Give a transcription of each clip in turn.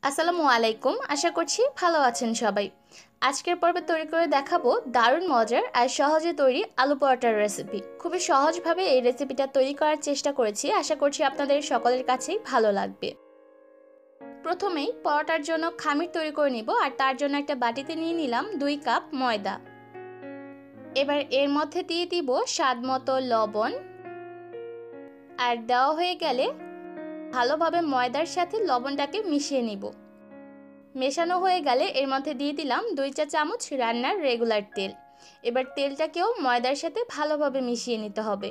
আসসালামু আলাইকুম। আশা করছি ভালো আছেন সবাই। আজকের পর্বে তৈরি করে দেখাবো দারুণ মজার আর সহজে তৈরি আলু পরোটার রেসিপি। খুবই সহজভাবে এই রেসিপিটা তৈরি করার চেষ্টা করেছি। আশা করছি আপনাদের সকলের কাছেই ভালো লাগবে। প্রথমেই পরোটার জন্য খামির তৈরি করে নিব, আর তার জন্য একটা বাটিতে নিয়ে নিলাম 2 কাপ ময়দা। এবার এর মধ্যে দিয়ে দিব স্বাদ মতো লবণ, আর দেওয়া হয়ে গেলে ভালোভাবে ময়দার সাথে লবণটাকে মিশিয়ে নিব। মেশানো হয়ে গেলে এর মধ্যে দিয়ে দিলাম 2 চা চামচ রান্নার রেগুলার তেল। এবার তেলটাকেও ময়দার সাথে ভালোভাবে মিশিয়ে নিতে হবে।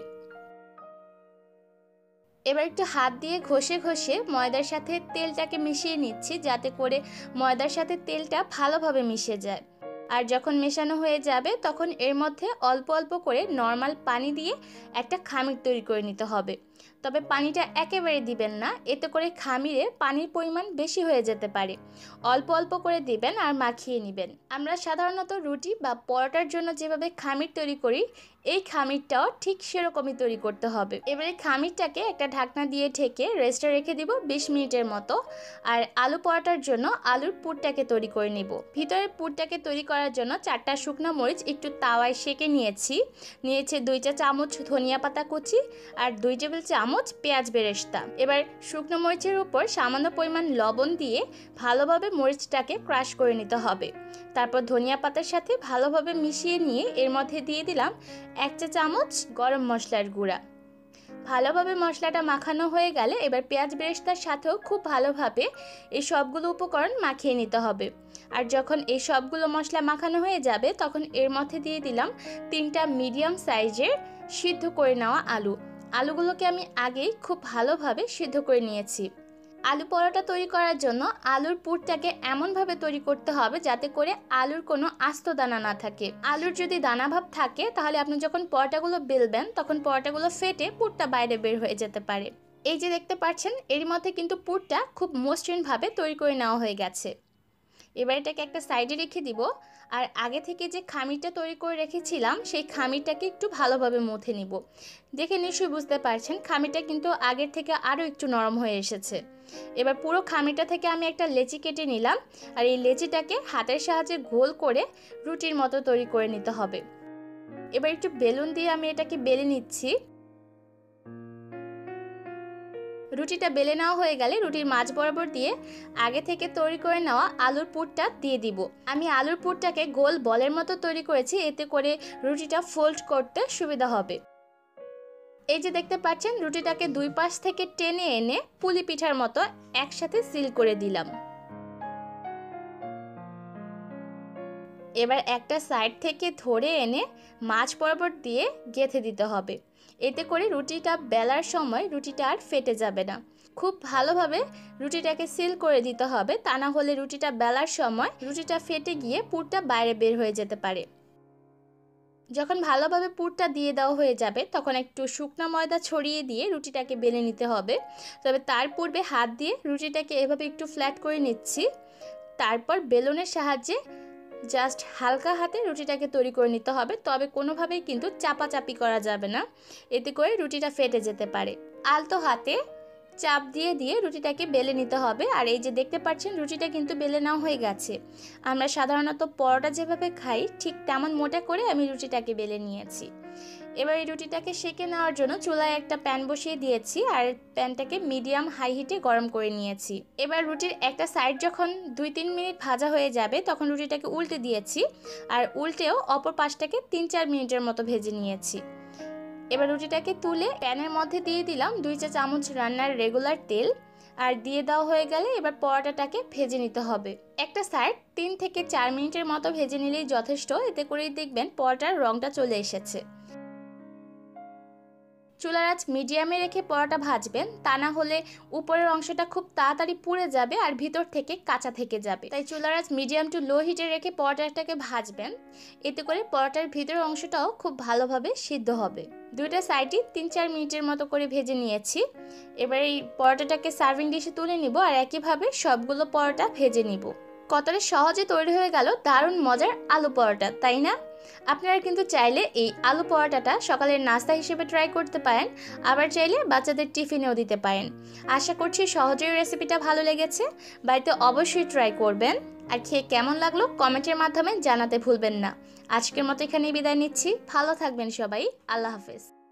এবার একটু হাত দিয়ে ঘষে ঘষে ময়দার সাথে তেলটাকে মিশিয়ে নিচ্ছি, যাতে করে ময়দার সাথে তেলটা ভালোভাবে মিশে যায়। আর যখন মেশানো হয়ে যাবে তখন এর মধ্যে অল্প অল্প করে নর্মাল পানি দিয়ে একটা খামির তৈরি করে নিতে হবে। তবে পানিটা একেবারে দিবেন না, এতে করে খামিরে পানির পরিমাণ বেশি হয়ে যেতে পারে। অল্প অল্প করে দিবেন আর মাখিয়ে নেবেন। আমরা সাধারণত রুটি বা পরোটার জন্য যেভাবে খামির তৈরি করি, এই খামিরটাও ঠিক সেরকমই তৈরি করতে হবে। এবারে খামিরটাকে একটা ঢাকনা দিয়ে ঢেকে রেস্টে রেখে দিব 20 মিনিটের মতো। আর আলু পরোটার জন্য আলুর পুরটাকে তৈরি করে নিব। ভিতরের পুরটাকে তৈরি করার জন্য 4টা শুকনো মরিচ একটু তাওয়ায় সেঁকে নিয়েছি। 2 চা চামচ ধনিয়া পাতা কুচি আর 2 টেবিল চামচ পেঁয়াজ বেরেস্তা। এবার শুকনো মরিচের উপর সামান্য পরিমাণ লবণ দিয়ে ভালোভাবে মরিচটাকে ক্রাশ করে নিতে হবে। তারপর ধনিয়া পাতার সাথে ভালোভাবে মিশিয়ে নিয়ে এর মধ্যে দিয়ে দিলাম 1 চা চামচ গরম মশলার গুঁড়া। ভালোভাবে মশলাটা মাখানো হয়ে গেলে এবার পেঁয়াজ বেরেস্তার সাথেও খুব ভালোভাবে এই সবগুলো উপকরণ মাখিয়ে নিতে হবে। আর যখন এই সবগুলো মশলা মাখানো হয়ে যাবে তখন এর মধ্যে দিয়ে দিলাম 3টা মিডিয়াম সাইজের সিদ্ধ করে নেওয়া আলুগুলোকে আমি আগেই খুব ভালোভাবে সিদ্ধ করে নিয়েছি। আলু পরোটা তৈরি করার জন্য আলুর পুরটাকে এমনভাবে তৈরি করতে হবে যাতে করে আলুর কোনো আস্ত দানা না থাকে। আলুর যদি দানা ভাব থাকে তাহলে আপনি যখন পরোটাগুলো বেলবেন তখন পরোটাগুলো ফেটে পুরটা বাইরে বের হয়ে যেতে পারে। এই যে দেখতে পাচ্ছেন, এর মধ্যে কিন্তু পুরটা খুব মসৃণভাবে তৈরি করে নেওয়া হয়ে গেছে। এবার এটাকে একটা সাইডে রেখে দিব। আর আগে থেকে যে খামিরটা তৈরি করে রেখেছিলাম সেই খামিরটাকে একটু ভালোভাবে মথে নিব। দেখে নিশ্চয়ই বুঝতে পারছেন খামিরটা কিন্তু আগের থেকে আরও একটু নরম হয়ে এসেছে। এবার পুরো খামিরটা থেকে আমি একটা লেচি কেটে নিলাম, আর এই লেচিটাকে হাতের সাহায্যে গোল করে রুটির মতো তৈরি করে নিতে হবে। এবার একটু বেলুন দিয়ে আমি এটাকে বেলে নিচ্ছি। রুটিটা বেলে নেওয়া হয়ে গেলে রুটির মাঝ বরাবর দিয়ে আগে থেকে তৈরি করে নেওয়া আলুর পুরটা দিয়ে দিব। আমি আলুর পুরটাকে গোল বলের মতো তৈরি করেছি, এতে করে রুটিটা ফোল্ড করতে সুবিধা হবে। এই যে দেখতে পাচ্ছেন, রুটিটাকে 2 পাশ থেকে টেনে এনে পুলি পিঠার মতো একসাথে সিল করে দিলাম। এবার একটা সাইড থেকে ধরে এনে মাঝ বরাবর দিয়ে গেঁথে দিতে হবে। এতে করে রুটিটা বেলার সময় রুটিটা আর ফেটে যাবে না। খুব ভালোভাবে রুটিটাকে সিল করে দিতে হবে, তা না হলে রুটিটা বেলার সময় রুটিটা ফেটে গিয়ে পুরটা বাইরে বের হয়ে যেতে পারে। যখন ভালোভাবে পুরটা দিয়ে দেওয়া হয়ে যাবে তখন একটু শুকনো ময়দা ছড়িয়ে দিয়ে রুটিটাকে বেলে নিতে হবে। তবে তার পূর্বে হাত দিয়ে রুটিটাকে এভাবে একটু ফ্ল্যাট করে নিচ্ছি। তারপর বেলুনের সাহায্যে জাস্ট হালকা হাতে রুটিটাকে তৈরি করে নিতে হবে, তবে কোনোভাবেই কিন্তু চাপাচাপি করা যাবে না, এতে করে রুটিটা ফেটে যেতে পারে। আলতো হাতে চাপ দিয়ে দিয়ে রুটিটাকে বেলে নিতে হবে। আর এই যে দেখতে পাচ্ছেন, রুটিটা কিন্তু বেলে নেওয়া হয়ে গেছে। আমরা সাধারণত পরোটা যেভাবে খাই ঠিক তেমন মোটা করে আমি রুটিটাকে বেলে নিয়েছি। এবার এই রুটিটাকে সেঁকে নেওয়ার জন্য চুলায় একটা প্যান বসিয়ে দিয়েছি, আর প্যানটাকে মিডিয়াম হাই হিটে গরম করে নিয়েছি। এবার রুটির একটা সাইড যখন 2-3 মিনিট ভাজা হয়ে যাবে তখন রুটিটাকে উল্টে দিয়েছি, আর উল্টেও অপর পাশটাকে 3-4 মিনিটের মতো ভেজে নিয়েছি। এবার রুটিটাকে তুলে প্যানের মধ্যে দিয়ে দিলাম 2 চা চামচ রান্নার রেগুলার তেল, আর দিয়ে দেওয়া হয়ে গেলে এবার পরোটাটাকে ভেজে নিতে হবে। একটা সাইড 3 থেকে 4 মিনিটের মতো ভেজে নিলেই যথেষ্ট, এতে করেই দেখবেন পরোটার রংটা চলে এসেছে। চুলার আঁচ মিডিয়ামে রেখে পরোটা ভাজবেন, তা না হলে উপরের অংশটা খুব তাড়াতাড়ি পুড়ে যাবে আর ভিতর থেকে কাঁচা থেকে যাবে। তাই চুলার আঁচ মিডিয়াম টু লো হিটে রেখে পরোটাটাকে ভাজবেন, এতে করে পরোটার ভিতরের অংশটাও খুব ভালোভাবে সিদ্ধ হবে। দুইটা সাইডই 3-4 মিনিটের মতো করে ভেজে নিয়েছি। এবার এই পরোটাটাকে সার্ভিং ডিশে তুলে নিব, আর একইভাবে সবগুলো পরোটা ভেজে নিব। কতটা সহজে তৈরি হয়ে গেল দারুণ মজার আলু পরোটা, তাই না? আপনারা কিন্তু চাইলে এই আলু পরোটাটা সকালের নাস্তা হিসেবে ট্রাই করতে পারেন, আবার চাইলে বাচ্চাদের টিফিনেও দিতে পারেন। আশা করছি সহজেই রেসিপিটা ভালো লেগেছে। বাড়িতে অবশ্যই ট্রাই করবেন, আর খেয়ে কেমন লাগলো কমেন্টের মাধ্যমে জানাতে ভুলবেন না। আজকের মতো এখানেই বিদায় নিচ্ছি। ভালো থাকবেন সবাই। আল্লাহ হাফেজ।